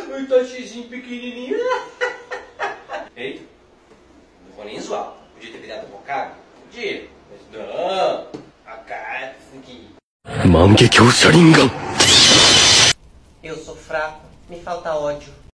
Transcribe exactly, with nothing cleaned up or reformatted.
meu Itachizinho pequenininho. Eita, não vou nem zoar. Podia ter virado bocado? Podia, mas não. A cara aqui. Mangekyo Sharingan. Eu sou fraco, me falta ódio.